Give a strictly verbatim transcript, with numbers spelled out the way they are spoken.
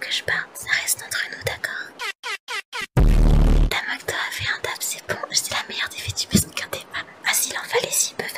que je parte, ça reste entre nous, d'accord? Ta McDo a fait un dab, c'est bon, c'est la meilleure des VtuberFR qu'un débat. Ah, s'il en fallait, s'il peut